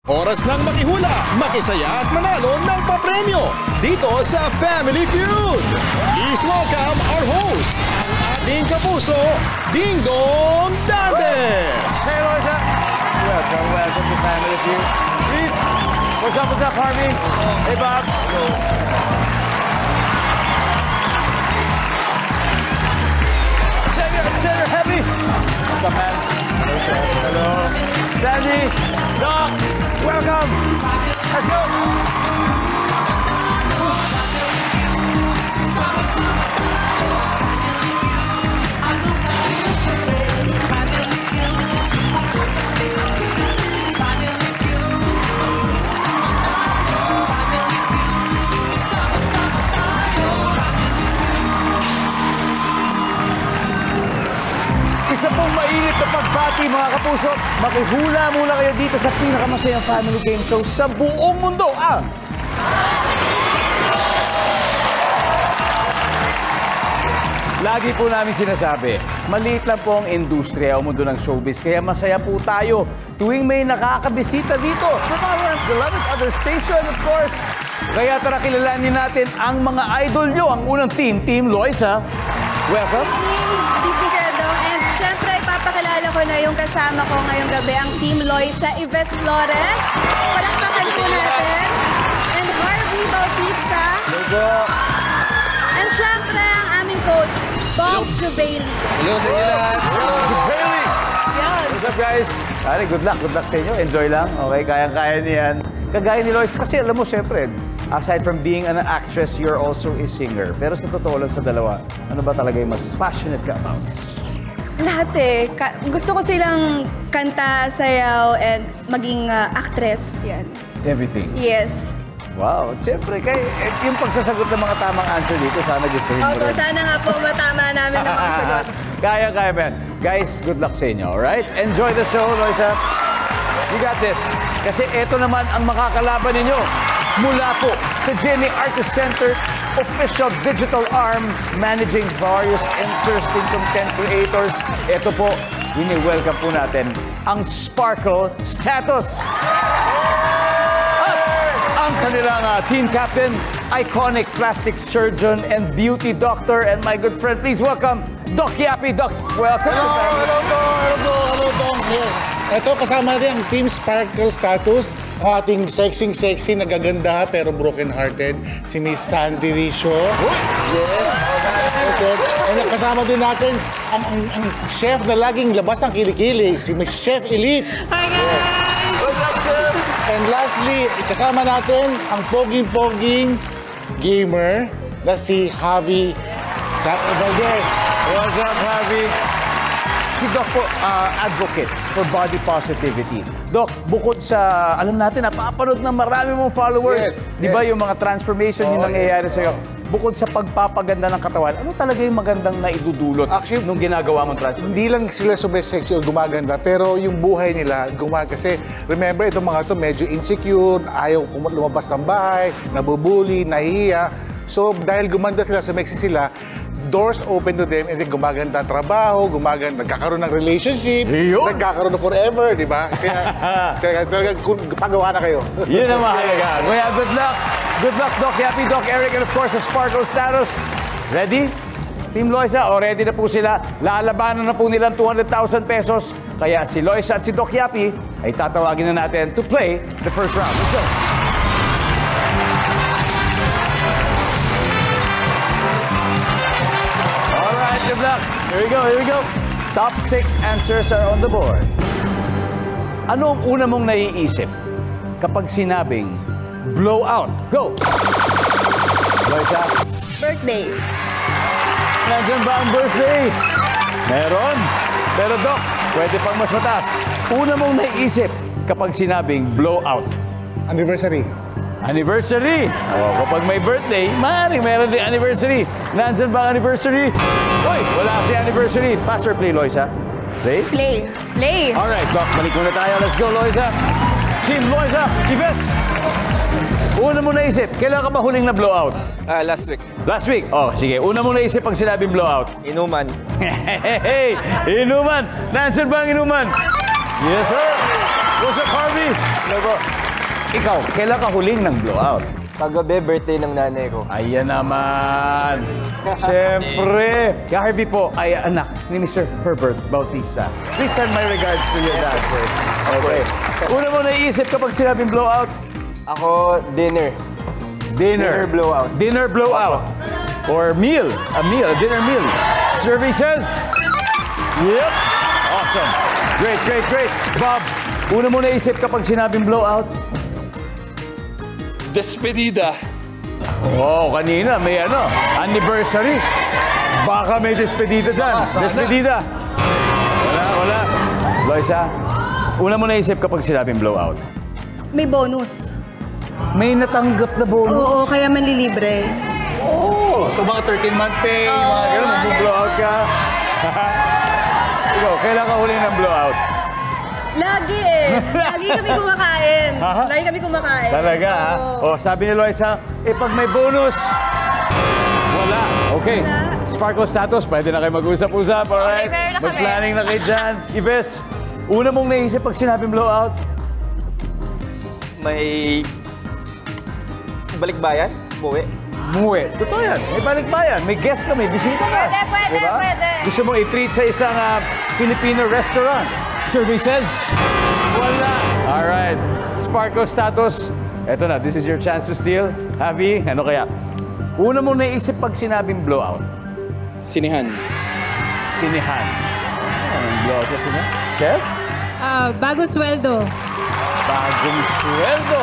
Oras ng makihula, makisaya at manalo ng papremyo dito sa Family Feud. Please welcome our host, ang ating kapuso, Dingdong Dantes. Hey, Loisa. Welcome to Family Feud. Please. What's up, Harvey? Hey, Bob. Hello. Center, heavy. What's up, man? Hello. Sandy, Doc, welcome. Let's go. Isa pong mainit na pagbati mga kapuso. Makihula muna kayo dito sa pinakamasayang family game show sa buong mundo. Lagi po namin sinasabi, maliit lang po ang industriya o mundo ng showbiz, kaya masaya po tayo tuwing may nakakabisita dito from our beloved other station, of course. Kaya tara kilalanin natin ang mga idol nyo. Ang unang team, Team Loisa. Welcome. Papakilala ko na yung kasama ko ngayong gabi, ang Team Loisa, Yves Flores. Palakpakan po natin. And Harvey Bautista. And syempre, ang aming coach, Bob Jubaili. Hello sa inyo lahat. Jubaili! What's up, guys? Pare, good luck sa inyo. Enjoy lang. Okay, kayang-kaya niyan. Kagaya ni Loisa, kasi alam mo, syempre, aside from being an actress, you're also a singer. Pero sa totoo lang sa dalawa, ano ba talaga yung mas passionate ka about? Lahat eh. Gusto ko silang kanta, sayaw, and maging actress. Yan. Everything? Yes. Wow. Siyempre, yung pagsasagot ng mga tamang answer dito, sana gustuhin mo rin. Sana nga po matama namin ang mga sagot. Kaya, man. Guys, good luck sa inyo, alright? Enjoy the show, Loisa. You got this. Kasi eto naman ang makakalaban ninyo. Mula po sa GMA Artist Center, official digital arm, managing various interesting content creators. Ito po, wini-welcome po natin ang Sparkle Status. At ang kanilang team captain, iconic plastic surgeon and beauty doctor, and my good friend, please welcome Doc Yapi. Doc, welcome. Hello, ito kasama rin ang Team Sparkle Status, ang ating sexy, nagaganda pero broken-hearted, si Miss Sandy Ricio. Yes. Okay. And kasama din natin ang chef na laging labas ang kilikili, si Miss Chef Elite. Hi, guys! What's up, Chef? And lastly, kasama natin ang poging-poging gamer na si Javi Valdez. What's up, Javi? Si Doc po, advocates for body positivity. Doc, bukod sa, alam natin, napapanood ng marami mong followers. Yes, Di ba yung mga transformation yung nangyayari sa'yo? Bukod sa pagpapaganda ng katawan, ano talaga yung magandang naidudulot nung ginagawa mong transformation? Hindi lang sila super sexy o gumaganda, pero yung buhay nila gumaganda. Kasi remember, itong mga to medyo insecure, ayaw lumabas ng bahay, nabubuli, nahihiya. So dahil gumanda sila, sumexy sila, doors open to them, and then gumaganda ang trabaho, nagkakaroon ng relationship, nagkakaroon ng forever, di ba? Kaya pagawa na kayo. Yun ang mahalaga. Kaya good luck. Good luck, Doc Yapi, Doc Eric, and of course, the Sparkle Status. Ready? Team Loisa, ready na po sila. Lalabanan na po nilang 200,000 pesos. Kaya si Loisa at si Doc Yapi ay tatawagin na natin to play the first round. Let's go. Good luck. Here we go. Top 6 answers are on the board. Ano ang una mong naiisip kapag sinabing blowout? Go! Loisa? Birthday. Nandiyan ba ang birthday? Meron. Pero Doc, pwede pang mas mataas. Una mong naiisip kapag sinabing blowout? Anniversary. Anniversary! Kapag may birthday, maaaring meron din anniversary. Nandyan ba ang anniversary? Hoy, wala si anniversary. Pass or play, Loisa? Play? Play. Alright, Doc, balik muna tayo. Let's go, Loisa. Team Loisa, Yves. Una mo naisip, kailan ka ba huling na blowout? Last week. Last week? Oh, sige. Una mo naisip pag sinabing blowout. Inuman. Hey, inuman. Nandyan ba ang inuman? Yes, sir. What's up, Harvey? Logo, ikaw, kailan ka huling ng blowout? Kagabi, birthday ng nanay ko. Ayan naman. Siyempre. Harvey po ay anak ni Mr. Herbert Bautista. Please send my regards to your dad. Okay. Una mo naiisip kapag sinabing blowout? Ako, dinner. Dinner. Dinner blowout. Dinner blowout. Or meal. A dinner meal. Survey says? Yep. Awesome. Great, great, great. Bob, una mo naisip kapag sinabing blowout? Despedida. Oh, kanina may anniversary. Baka may despedida dyan. Despedida. Wala. Loisa, una mo naisip kapag sinabing blowout? May bonus. May natanggap na bonus. Oo, kaya manlilibre. Oh, ito mga 13-month pay, mga gano'n, mag-blowout ka. Ikaw, kailan ka huli ng blowout? Lagi eh. Lagi kami kumakain. Lagi kami kumakain. Talaga, ha? Oh, sabi ni Loisa, pag may bonus, wala. Okay. Sparkle status, pwede na kayo mag-usap-usap, alright? Okay, meron na kami. Mag-planning na kayo dyan. Ives, una mong naisip pag sinabing blowout? May balikbayan, buwi. Muwi. Totoo yan. May balikbayan. May guest ka, may bisita ka. Pwede. Gusto mo i-treat sa isang Filipino restaurant. Survey says, wala. Alright. Sparkle status. Eto na, this is your chance to steal. Javi, ano kaya? Una mo naisip pag sinabing blowout? Sinihan. Sinihan. Anong blowout na sinihan? Chef? Bagong sweldo. Bagong sweldo.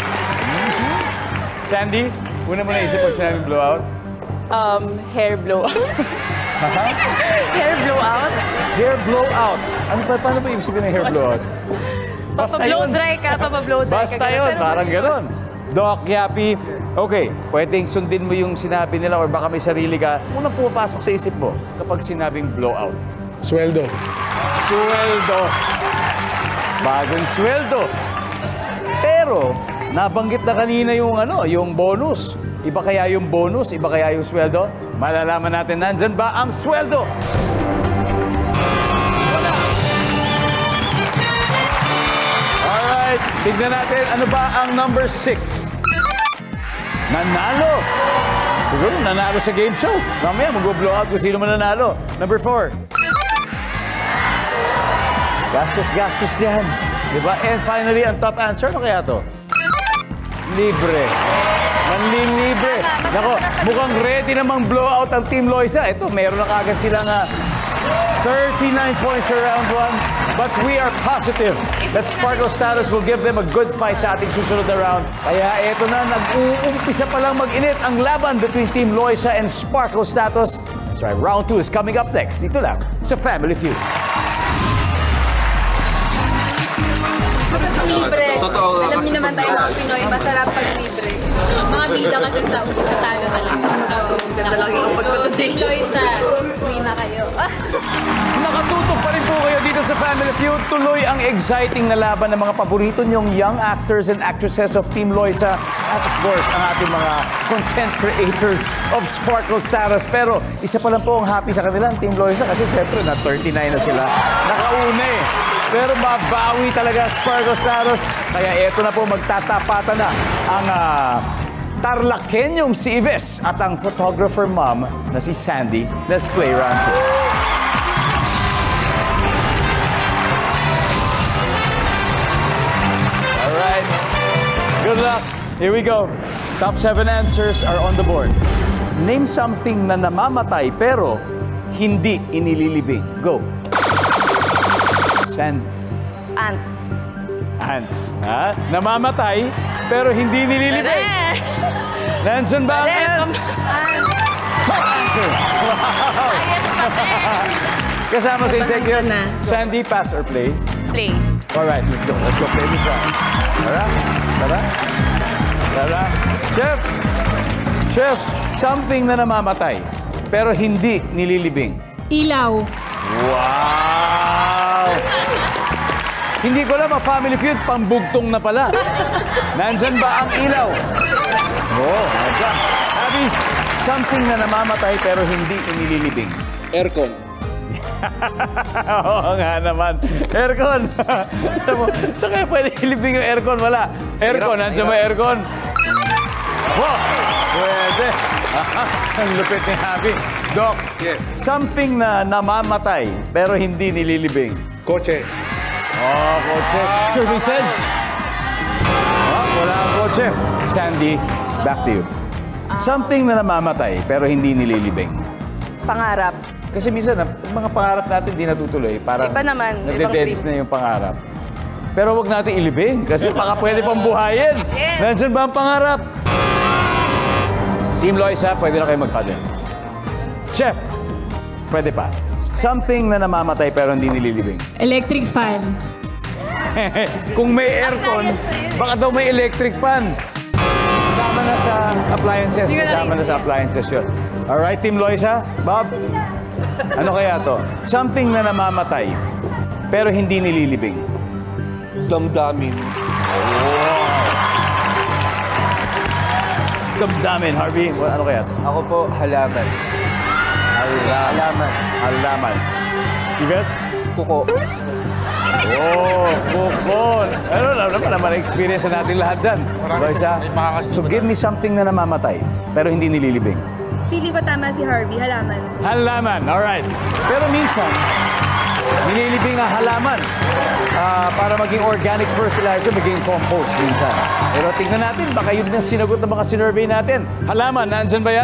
Sandy, una mo naisip pag sinabing blowout? Hair blowout. Hair blowout? Hair blowout. Paano ba ibig sabihin ng hair blowout? Papablow dry ka, papablow dry ka. Basta yun, parang gano'n. Doc, Yapi, okay, pwedeng sundin mo yung sinabi nila or baka may sarili ka. Unang pumapasok sa isip mo kapag sinabing blowout. Sweldo. Sweldo. Bagong sweldo. Pero, nabanggit na kanina yung yung bonus. Iba kaya yung bonus? Iba kaya yung sweldo? Malalaman natin, nandyan ba ang sweldo? Wala. Alright, tignan natin, ano ba ang number 6? Nanalo. Siguro, nanalo sa game show. Mamaya, mag-blow out kung sino man nanalo. Number 4. Gastos yan. Diba? And finally, ang top answer, ano kaya to? Libre. Manlilibre. Nako, mukhang ready namang blowout ang Team Loisa. Ito, meron na kagad silang 39 points for round 1. But we are positive that Sparkle Status will give them a good fight sa ating susunod na round. Kaya ito na, nag-uumpisa pa lang mag-init ang laban between Team Loisa and Sparkle Status. So round 2 is coming up next. Dito lang sa Family Feud. Masarap libre. Totoo. Alam niyo naman tayo mga Pinoy, masarap pag libre. Mga bida kasi sa umpisa talo na lang. Ganda lang yung pagpatutin. Loisa, uwi na kayo. Nakatutok pa rin po kayo dito sa Family Feud. Tuloy ang exciting na laban ng mga paborito niyong young actors and actresses of Team Loisa. At of course, ang ating mga content creators of Sparkle Status. Pero isa pa lang po ang happy sa kanila, ang Team Loisa. Kasi siyempre, na 39 na sila. Nakauna eh. Pero mabawi talaga Sparkle Status. Kaya eto na po, magtatapatan na ang Tarlakenyong si Ives at ang photographer mom na si Sandy. Let's play round 2. Alright. Good luck. Here we go. Top 7 answers are on the board. Name something na namamatay pero hindi inililibing. Go. Ant. Ants. Ha? Namamatay, pero hindi nililibing. Nandyan ba ang ants? Top answer. Wow. Kasama sa insect na. Sandy, pass or play? Play. Alright, let's go. Let's go play this round. Tara. Chef, something na namamatay, pero hindi nililibing. Ilaw. Wow! Hindi ko alam, Family Feud, pambugtong na pala. Nandyan ba ang ilaw? Oo, nandyan. Abby, something na namamatay pero hindi inililibing. Aircon. Oo nga naman. Aircon. Saan kaya pwede ilibing yung aircon? Wala. Aircon, nandiyan ba aircon? Wow! Pwede. Ang lupit ni Javi. Doc, Yes. something na namamatay pero hindi nililibing. Kotse. Oh, kotse. Services. Oh, wala ang kotse. Sandy, back to you. Something na namamatay pero hindi nililibing. Pangarap. Kasi minsan, ang mga pangarap natin di natutuloy. Parang Iba naman, ibang nade-dense dream. na yung pangarap. Pero wag natin ilibing kasi baka pwede pang buhayin. Yes. Nandiyan ba ang pangarap? Team Loisa, pwede na kayo mag-paddle. Chef, pwede pa. Something na namamatay pero hindi nililibing. Electric fan. Kung may aircon, baka daw may electric fan. Kasama na sa appliances. Kasama na sa appliances yun. Alright, Team Loisa. Bob, ano kaya to? Something na namamatay pero hindi nililibing. Damdamin. Damdamin, Harvey. Ano kaya to? Ako po, halaman. Halaman. Halaman. Ives? Kuko. Oh, kupon. Ano naman experience na natin lahat dyan. Loisa, so give me something na namamatay pero hindi nililibing. Feeling ko tama si Harvey, halaman. Halaman, alright. Pero minsan, nililibing ang halaman para maging organic fertilizer, maging compost minsan. Pero tingnan natin, baka yun ang sinagot ng mga sinurvey natin. Halaman, nandyan ba yan?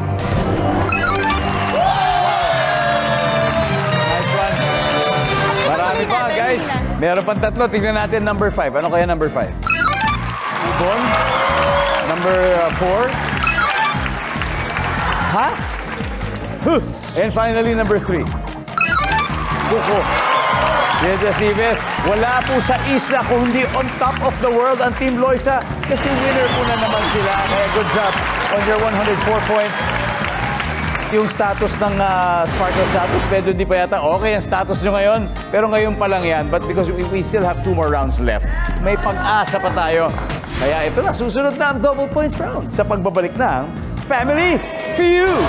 Nice one. Marami pa, guys. Meron pang tatlo. Tingnan natin number 5. Ano kaya number 5? Ibon. Number 4. Ha? Huh. And finally, number 3. Kuko. Yes, Nives. Wala po sa isla kung hindi on top of the world ang Team Loisa kasi winner po na naman sila. Kaya good job on your 104 points. Yung status ng Sparkle status, medyo hindi pa yata okay ang status nyo ngayon. Pero ngayon pa lang yan. But because we still have 2 more rounds left, may pag-asa pa tayo. Kaya ito na, susunod na ang double points round sa pagbabalik ng Family Feud.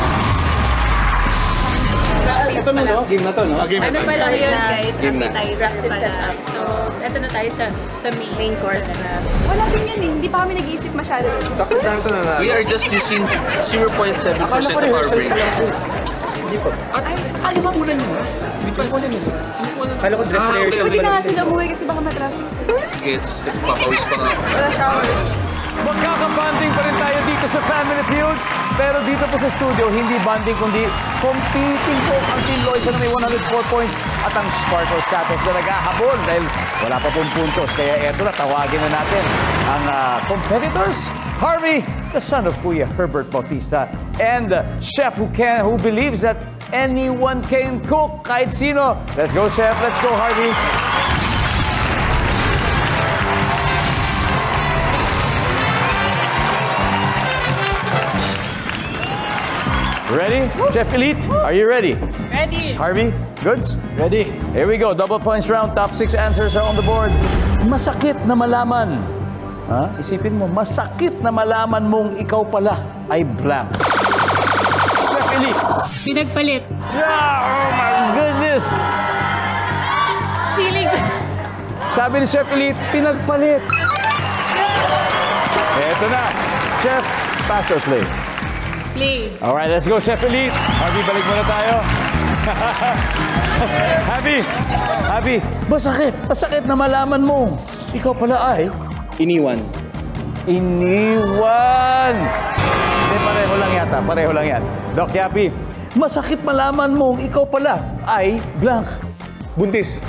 Ito na, no? Game na to, no? Ano pa lang yun, guys? Game na. Appetizer pa lang. So, eto na tayo sa main course na. Wala din yan eh. Hindi pa kami nag-iisip masyado. We are just using 0.7% of our brain. At alimamunan nyo na. Hindi pa alimamunan nyo. Kala ko dress rehearsal. Pwede na nga sila umuwi kasi baka matraffic sila. Gets, nagpapawis pa nga. Wala shower. Magkakabanding pa rin tayo dito sa Family Feud. Pero dito po sa studio, hindi banding kundi competing po ang Team Loisa na may 104 points at ang Sparkle status na naghahabol dahil wala pa pong puntos. Kaya eto na, tawagin na natin ang competitors. Harvey, the son of Kuya Herbert Bautista, and chef who believes that anyone can cook, kahit sino. Let's go, chef. Let's go, Harvey. Ready? Chef Elite, are you ready? Ready? Harvey, goods? Ready? Here we go. Double points round. Top 6 answers are on the board. Masakit na malaman. Ha? Isipin mo, masakit na malaman mong ikaw pala ay blank. Chef Elite. Pinagpalit. Yeah, oh my goodness. Feeling Sabi ni Chef Elite, pinagpalit. Eto na. Chef, pass or play? play. Alright, let's go, Chef Elite. Harvey, balik muna tayo. Happy, masakit na malaman mo. Ikaw pala ay... Iniwan. Iniwan. Hindi, pareho lang yan. Doc Yapi, masakit malaman mong ikaw pala ay blank. Buntis.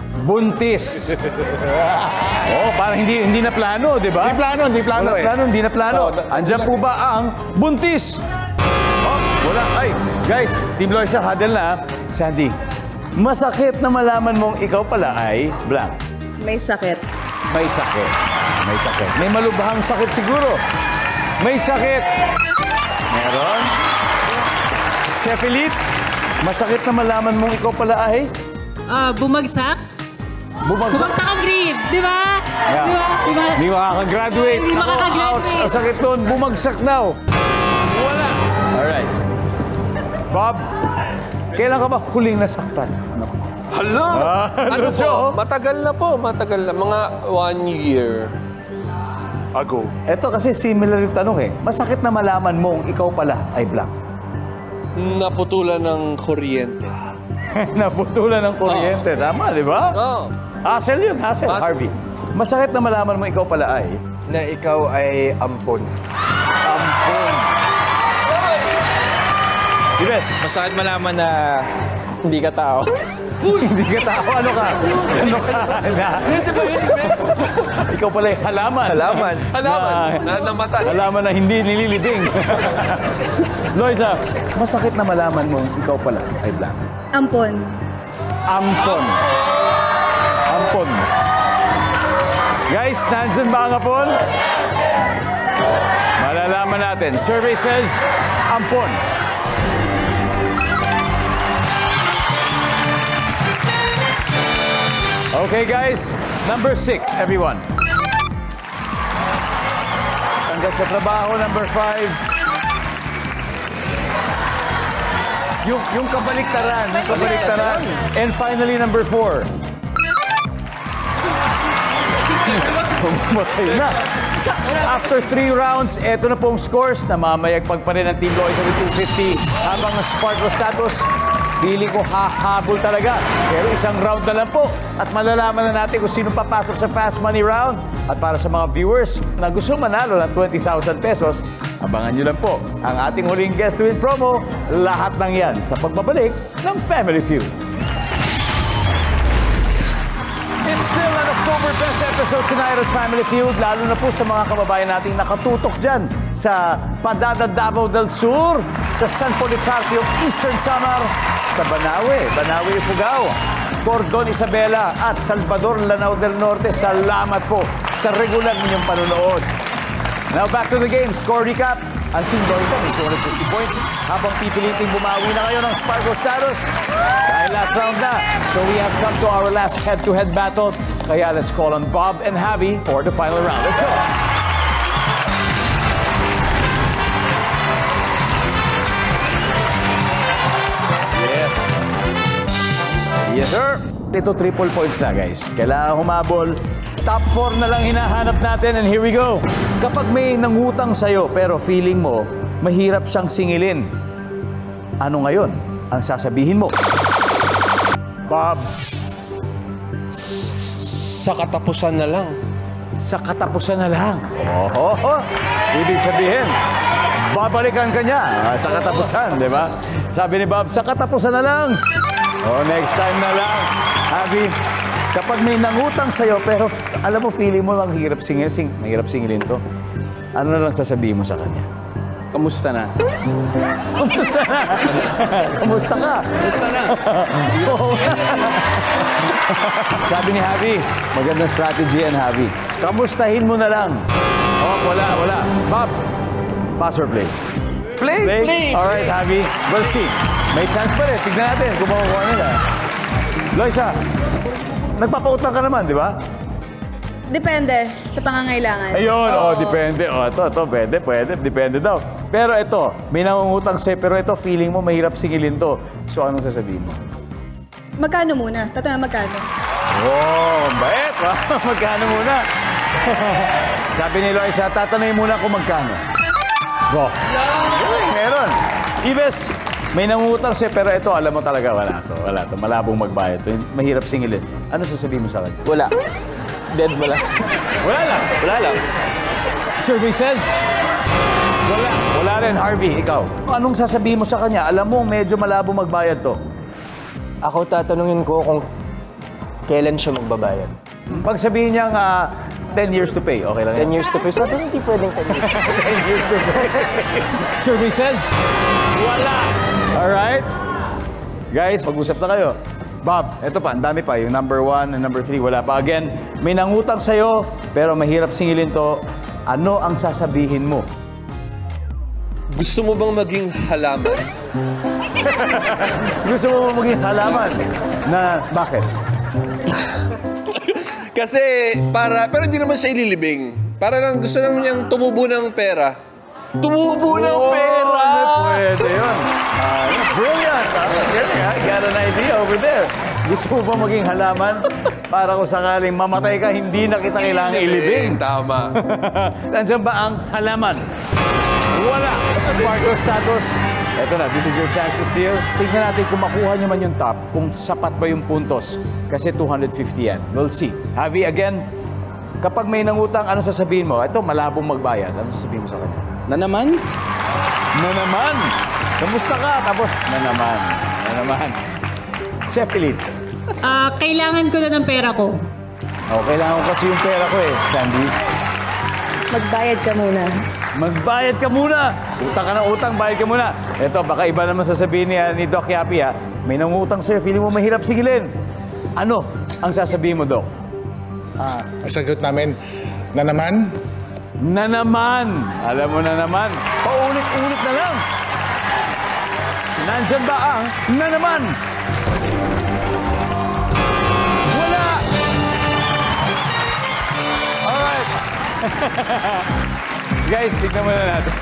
Oh, parang hindi na plano, di ba? Hindi plano eh. Hindi na plano. Andiyan po ba ang buntis? Oh, wala. Ay, guys, Team Loisa, huddle na. Sandy, masakit na malaman mong ikaw pala ay blank. May sakit. May sakit. May malubhang sakit siguro. May sakit. Meron. Chef Elite, masakit na malaman mong ikaw pala ay... Bumagsak. Bumagsak Bumagsak ang grade, di ba? Yeah. Di ba? Hindi makakagraduate. Hindi Ako, makakagraduate. ouch. Ang sakit doon. Bumagsak daw. Wala. Alright. Bob, Kailan ka ba huling nasaktan? Hala! Ano Lucio? po? Matagal na po. Matagal na. Mga 1 year ago. Ito kasi similar yung tanong eh. Masakit na malaman mong ikaw pala ay black. Naputulan ng kuryente. Naputulan ng kuryente. Tama, di ba? Oo. Hassle yun, hassle. Hassle. Harvey. Masakit na malaman mo ikaw pala ay... Na ikaw ay ampon. Ampon. Ibes, Masakit malaman na hindi ka tao. hindi ka tao. Ano ka? Ano ka? Hindi ba yun, Ibes? Ikaw pala ay halaman. Halaman. Halaman. Na namatay. Halaman na hindi nililibing. Loisa, masakit na malaman mo ikaw pala ay black. Ampon. Ampon. Ampon. Guys, nandyan ba ang ampon? Malalaman natin. Survey says, ampon. Okay, guys. Number 6, everyone. Hanggang sa trabaho, number 5. Yung kabaliktaran, yung kabaliktaran. And finally, number 4. Matay na. After 3 rounds, eto na pong scores. Namamayagpag pa rin ang Team Loisa with 250. Habang ang Sparkle status, feeling ko hahabol talaga. Pero isang round na lang po. At malalaman na natin kung sino papasok sa Fast Money Round. At para sa mga viewers na gusto manalo ng 20,000 pesos, abangan nyo lang po ang ating huling guest to win promo. Lahat ng yan sa pagbabalik ng Family Feud. It's still an Oktoberfest episode tonight at Family Feud, lalo na po sa mga kababayan nating nakatutok dyan sa Padada Davao del Sur, sa San Policarpio, Eastern Samar, sa Banawe, Ifugao, Cordon Isabela at Salvador, Lanao del Norte. Salamat po sa regular ninyong panonood. Now back to the game. Score recap. Ang Team Loisa may 250 points habang pipiliting bumawi na ngayon ng Sparkle status. Dahil last round na. So we have come to our last head-to-head battle. Kaya let's call on Bob and Javi for the final round. Let's go! Yes. Yes, sir. Ito triple points na, guys. Kailangan humabol. Top 4 na lang hinahanap natin and here we go. Kapag may nangutang sa'yo pero feeling mo mahirap siyang singilin, ano ngayon ang sasabihin mo? Bob. Sa katapusan na lang. Sa katapusan na lang. Oh. Ibig sabihin, babalikan ka niya sa katapusan, di ba? Sabi ni Bob, sa katapusan na lang. Oh, next time na lang. Abby, kapag may nangutang sa'yo, pero alam mo, feeling mo lang mahirap singilin to. Ano na lang sasabihin mo sa kanya? Kamusta na? Kamusta na? Kamusta ka? Kamusta na? Sabi ni Javi, magandang strategy yan, Javi. Kamustahin mo na lang. Oh, wala. Bob, pass or play? Play. All right, Javi. We'll see. May chance pa rin. Tignan natin kung makukuha nila. Loisa, nagpapautang ka naman, di ba? Depende sa pangangailangan. Ayun, depende. Ito, pwede. Depende daw. Pero ito, may nangungutang sa'yo, pero ito, feeling mo mahirap singilin to. So, anong sasabihin mo? Magkano muna? Tatanong magkano? Oh, bait. Magkano muna? Sabi ni Loisa, tatanungin muna kung magkano. Go. Meron. Ibes, may nangungutang sa'yo, pero ito, alam mo talaga, wala to. Malabong magbayad to. Mahirap singilin. Ano sasabihin mo sa akin? Wala. Dead mo lang. Wala lang. Survey says, wala rin. Harvey, ikaw. Anong sasabihin mo sa kanya? Alam mo, medyo malabo magbayad to. Ako tatanungin ko kung kailan siya magbabayad. Pag sabihin niyang 10 years to pay, okay lang 10 years to pay. Sabi hindi pwedeng 10 years. 10 years to pay. Survey says, wala. Alright? Guys, pag-usap na kayo. Bob, eto pa, ang dami pa. Yung number 1 and number 3, wala pa. Again, may nangutang sa'yo, pero mahirap singilin to. Ano ang sasabihin mo? Gusto mo bang maging halaman? Gusto mo maging halaman? Na bakit? Kasi pero hindi naman siya ililibing. Para lang gusto lang niyang tumubo ng pera. Tumubo ng pera! Pwede yun. Brilliant. I got an idea over there. Gusto mo ba maging halaman para kung sakaling mamatay ka, hindi na kita kailangang ilibing? Tama. Nandiyan ba ang halaman? Wala. Sparkle status. Eto na, this is your chance to steal. Tignan natin kung makuha niyo man yung top, kung sapat ba yung puntos. Kasi 250 yan. We'll see. Javi, again, kapag may nangutang, ano sasabihin mo? Ito, malabong magbayad. Ano sasabihin mo sa kanya? Na naman? Na naman. Kamusta ka? Tapos, na naman. Na naman. Chef Elite. Kailangan ko na ng pera ko. Kailangan ko kasi yung pera ko eh, Sandy. Magbayad ka muna. Magbayad ka muna. Utang ka ng utang, bayad ka muna. Ito, baka iba naman sasabihin ni Doc Yapi ha. May nangutang sa'yo, feeling mo mahirap sigilin. Ano ang sasabihin mo, Doc? Ang sagot namin, na naman? Na naman. Alam mo na naman. Paulit-ulit na lang. Nandyan ba ang na naman? Wala. Alright. Guys, tignan mo na natin.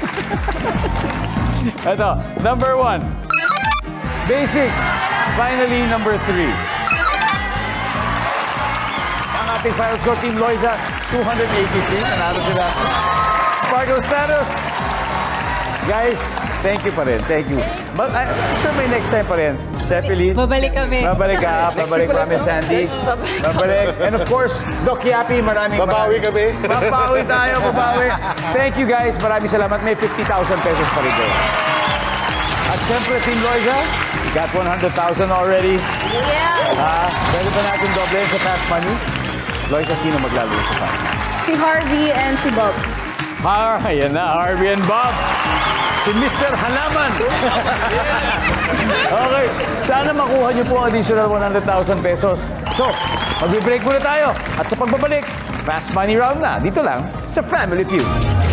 Ito, number 1. Basic. Finally, number 3. Ang ating final score, Team Loisa, 283. Nanalo sila. Sparkle status. Guys, thank you pa rin. Thank you. But I'm sure may next time pa rin. Chef Elite. Babalik kami. Babalik ka. Babalik kami, Sandy. Babalik. And of course, Doc Yapi, maraming Babawi kami. Babawi tayo, babawi. Thank you guys. Maraming salamat. May 50,000 pesos pa rin kayo. At siyempre, Team Loisa, we got 100,000 already. Yeah! Pwede pa natin doble sa fast money. Loisa, sino maglalaro sa fast money? Si Harvey and si Bob. Ayan na, Harvey and Bob. Si Mr. Halaman. Okay, sana makuha niyo po ang additional 100,000 pesos. So, mag-break muna tayo. At sa pagbabalik, fast money round na. Dito lang sa Family Feud.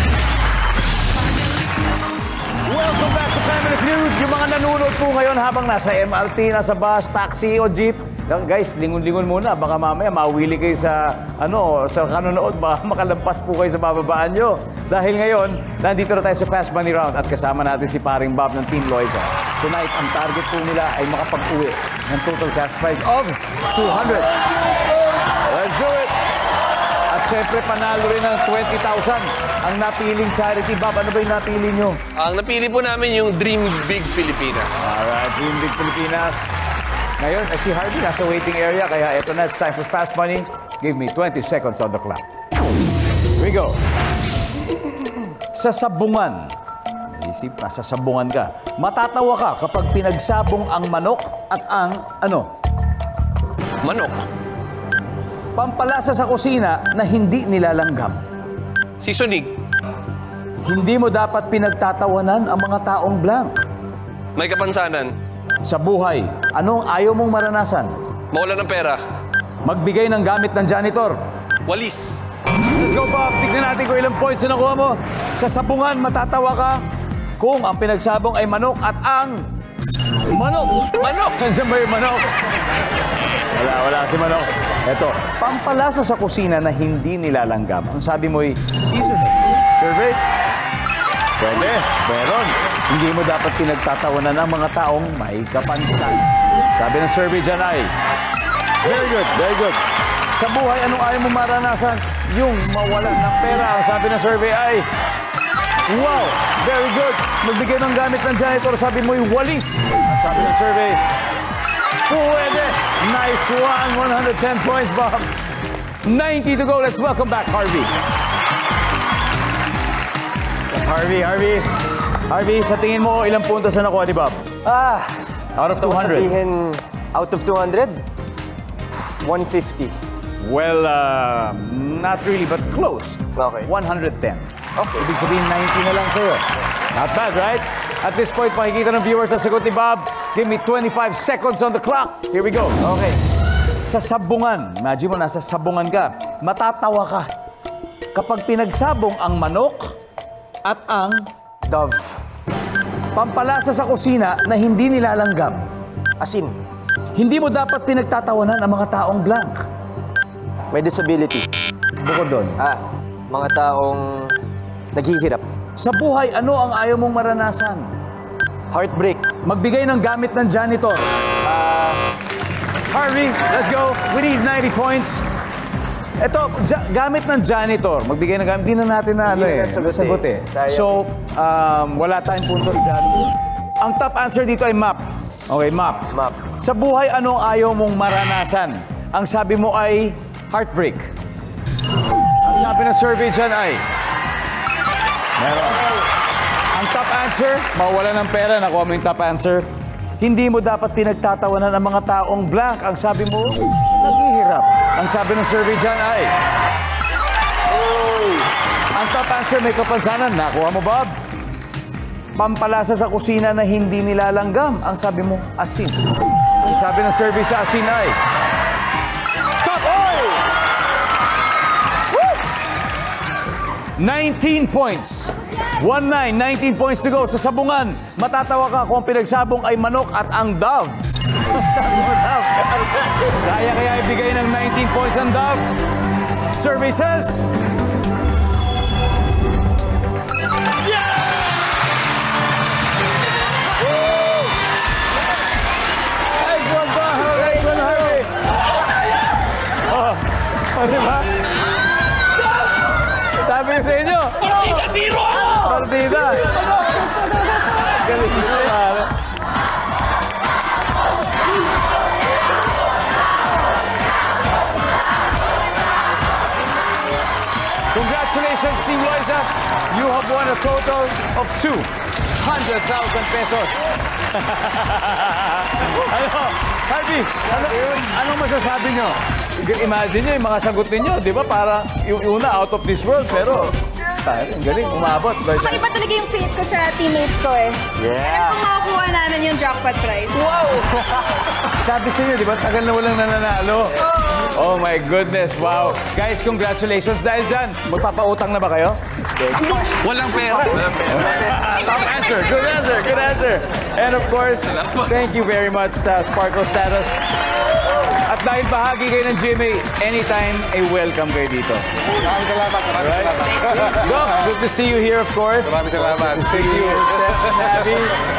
Welcome back to Family Feud. Yung mga nanonood po ngayon habang nasa MRT, nasa bus, taxi o jeep. Guys, lingon-lingon muna. Baka mamaya mawili kayo sa, sa kanonood. Baka makalampas po kayo sa bababaan nyo. Dahil ngayon, nandito na tayo sa Fast Money Round at kasama natin si paring Bob ng Team Loisa. Tonight, ang target po nila ay makapag-uwi ng total cash prize of 200. Let's do it! At syempre, panalo rin ng 20,000 ang napiling charity. Bob, ano ba yung napili nyo? Ang napili po namin yung Dream Big Pilipinas. Alright, Dream Big Pilipinas. Ngayon, si Harvey nasa waiting area, kaya ito na, it's time for Fast Money. Give me 20 seconds on the clock. Here we go. Sa sabungan. Isip, nasa sabungan ka. Matatawa ka kapag pinagsabong ang manok at ang Manok. Pampalasa sa kusina na hindi nilalanggam. Seasoning. Hindi mo dapat pinagtatawanan ang mga taong blank. May kapansanan. Sa buhay, anong ayaw mong maranasan? Mawala ng pera. Magbigay ng gamit ng janitor. Walis. Let's go, Bob. Tignan natin kung ilang points na nakuha mo. Sa sabungan, matatawa ka kung ang pinagsabong ay manok at ang manok. Manok! Nandiyan ba yung manok? Wala si manok. Ito, pampalasa sa kusina na hindi nilalanggam. Ang sabi mo ay seasoning. Survey? Pwede. Meron. Hindi mo dapat pinagtatawanan ng mga taong may kapansan. Sabi ng survey dyan ay, very good, very good. Sa buhay, anong ayaw mo maranasan? Yung mawalan ng pera. Ang sabi ng survey ay, wow, very good. Magbigay ng gamit ng janitor. Sabi mo yung walis. Ang sabi ng survey, pwede. Nice one. 110 points, Bob. 90 to go. Let's welcome back Harvey. Harvey, sa tingin mo, ilang puntos na nakuha ni Bob? Out of 200. Sabihin, out of 200, 150. Well, not really, but close. Okay. 110. Okay. Ibig sabihin, 90 na lang sa'yo. Not bad, right? At this point, makikita ng viewers sa sagot ni Bob. Give me 25 seconds on the clock. Here we go. Okay. Sa sabungan, imagine mo, nasa sabungan ka, matatawa ka kapag pinagsabong ang manok at ang Dove. pampalasa sa kusina na hindi nilalanggam. Asin. Hindi mo dapat pinagtatawanan ang mga taong blank. May disability. Bukod doon. Mga taong naghihirap. Sa buhay, ano ang ayaw mong maranasan? Heartbreak. Magbigay ng gamit ng janitor. Harvey, let's go. We need 90 points. Ito, gamit ng janitor. Magbigay ng gamit. Hindi na natin na sagot eh. So, wala tayong puntos dyan. Ang top answer dito ay map. Okay, map. Map. Sa buhay, anong ayaw mong maranasan? Ang sabi mo ay heartbreak. Ang sabi ng survey dyan ay meron. Ang top answer, mawala ng pera. Nakuha mo yung top answer. Hindi mo dapat pinagtatawanan ang mga taong blank. Ang sabi mo, naghihirap. Ang sabi ng survey dyan ay ang top answer, may kapansanan. Nakuha mo, Bob? Pampalasa sa kusina na hindi nilalanggam. Ang sabi mo, asin. Ang sabi ng survey sa asin ay top! 19 points. 19 points to go. Sa sabungan, matatawa ka kung ang pinagsabong ay manok at ang dove. Sabi mo, dove. Kaya ibigay ng 19 points ang dove. Survey says diba? Sabi ko sa inyo, zero! Partida! Galing nyo, pare. Congratulations, Team Loisa. You have won a total of 200,000 pesos. Ano? Harvey, anong masasabi nyo? Imagine nyo yung mga sagot ninyo, di ba? Para yung una, out of this world, pero ang galing, umabot. Iba talaga yung faith ko sa teammates ko eh. Yeah. Kung makakuha namin yung jackpot prize. Wow! Sabi sa inyo, di ba? Tagal na walang nananalo. Oh my goodness, wow. Guys, congratulations. Dahil dyan, magpapautang na ba kayo? Walang pera. Top answer. Good answer. Good answer. And of course, thank you very much sa Sparkle Status. At dahil bahagi kayo ng GMA, anytime, welcome kayo dito. Maraming salamat. Maraming salamat. Doc, good to see you here, of course. Maraming salamat. See you. Happy.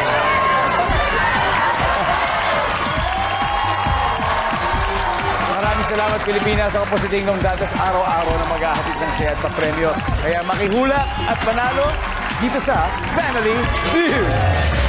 Maraming salamat, Pilipinas. Ako po si Dingdong Dantes, araw-araw na maghahatid ng siya at premyo. Kaya makihula at panalo dito sa Family Feud.